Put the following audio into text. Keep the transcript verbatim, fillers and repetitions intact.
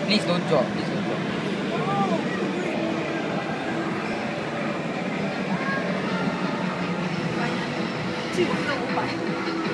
Please don't drop. Please don't drop. 几乎都五百。